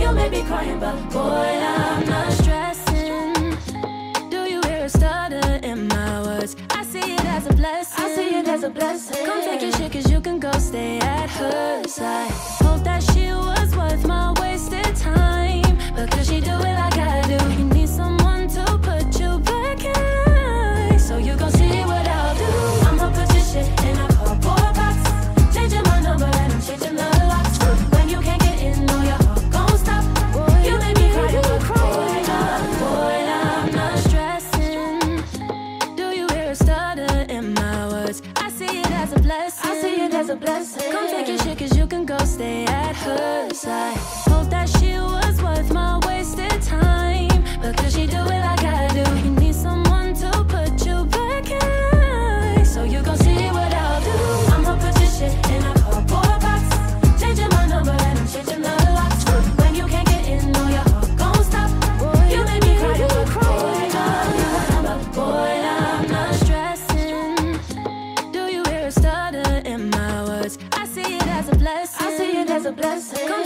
You may be crying, but boy, I'm not stressing. Do you hear a stutter in my words? I see it as a blessing. I see it as a blessing. Come take your shit, cause you can go stay at her side. Hope that she was worth my wasted time, but could she do it like I do? You need someone to put you back in line, so you gon' see what I'll do. I'ma put your shit in a cardboard box, changing my number and I'm changing the locks. When you can't get in, no, your heart gon' stop. You make me cry, boy, I'm not stressing. Do you hear a stutter in my words? I see it as a blessing. I see it as a blessing. Come take your shit, cause you can go stay at her side. Hope that she was worth my wasted time, but could she do it like I do? You need someone to put you back in line, so you gon' see what I'll do. I'ma put your shit in a cardboard box, changing my number and I'm changing the locks. When you can't get in, no, your heart gon' stop. You make me cry, boy, I'm not stressing. Do you hear a stutter in my words? I see it as a blessing. I see it as a blessing. Come